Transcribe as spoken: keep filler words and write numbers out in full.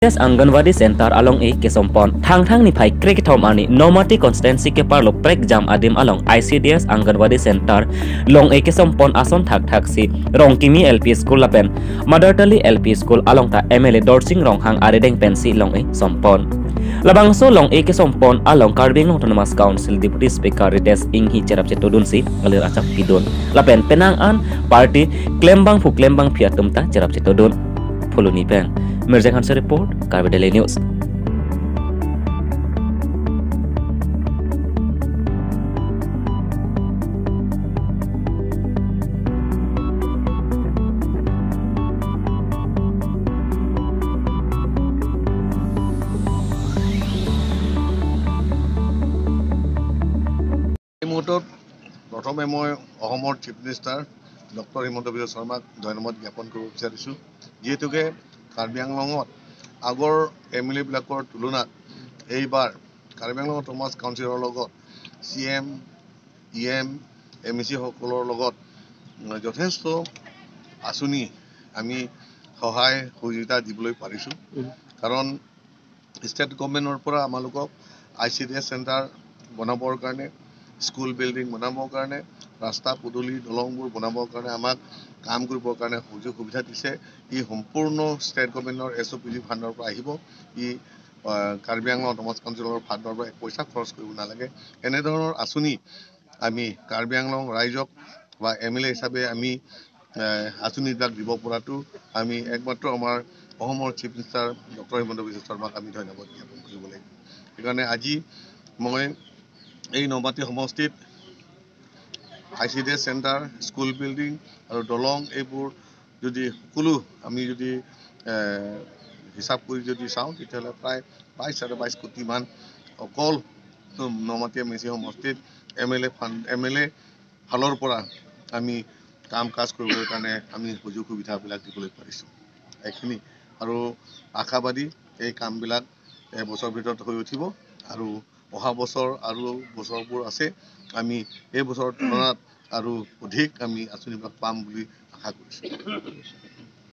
Anganwadi Center along a kesompon. Thang thang ni pai kriketom ani nomati constancy ke parlo prekjam adim along I C D S Anganwadi Center long a kesompon ason thak thak si Rongkimi L P School lapen Mothertali L P School along ta M L A Dorsing Ronghang aredeng pensi long a sompon. Labangso long a kesompon along Karbing Autonomous Council Deputy Speaker Rites inghi cerap cetodun si alir acap pidon lapen penang an party klembang fu klembang piatum ta cerap cetodun Foluni pen Mirza Khan's report, Karbi Daily News. প্ৰথমে মই অসমৰ chief minister doctor Himanta Biswa শৰ্মাক ধন্যবাদ জ্ঞাপন কৰিব বিচাৰিছোঁ যিহেতুকে কাৰ্বি আংলঙত আগৰ এম এল এ বিলাকৰ তুলনাত এইবাৰ কাৰ্বি আংলং অটোনমাছ কাউন্সিলৰ লগত C M E M M E C সকলৰ লগত যথেষ্ট আঁচনি আমি সহায় সহযোগিতা দিবলৈ পাৰিছোঁ কাৰণ ষ্টেট গভৰ্ণমেণ্টৰ পৰা আমালোকক I C D S centre বনাবৰ কাৰণে স্কুল বিল্ডিং বনাবৰ কাৰণে ৰাস্তা পদূলি দলংবোৰ বনাবৰ কাৰণে আমাক কাম কৰিবৰ কাৰণে সুযোগ সুবিধা দিছে ই সম্পূৰ্ণ ষ্টেট গভৰ্ণমেণ্টৰ এছ অ' পি জি ফাণ্ডৰ পৰা আহিব ই কাৰ্বি আংলং অটোনমাছ কাউন্সিলৰ ফাণ্ডৰ পৰা পইচা খৰচ কৰিব নালাগে এনেধৰণৰ আঁচনি আমি কাৰ্বি আংলং ৰাইজক বা এম এল এ হিচাপে আমি আঁচনিবিলাক দিব পৰাটো আমি একমাত্ৰ আমাৰ অসমৰ chief minister doctor Himanta Biswa শৰ্মাক আমি ধন্যবাদ জ্ঞাপন কৰিব লাগিব সেইকাৰণে আজি মই এই নমাটি সমষ্টিত I C D S centre school building আৰু দলং এইবোৰ যদি সকলো আমি যদি হিচাপ কৰি যদি চাওঁ তেতিয়াহ'লে প্ৰায় বাইছ চাৰে বাইছ কোটিমান অকল নমাটি এম এ চি সমষ্টিত M L A fund M L A ফালৰ পৰা আমি কাম কাজ কৰিবৰ কাৰণে আমি সুযোগ সুবিধাবিলাক দিবলৈ পাৰিছোঁ এইখিনি আৰু আশাবাদী এই কামবিলাক এবছৰৰ ভিতৰত হৈ উঠিব আৰু অহা বছৰ আৰু বছৰবোৰ আছে আমি এই বছৰৰ তুলনাত আৰু অধিক আমি আঁচনিবিলাক পাম বুলি আশা কৰিছোঁ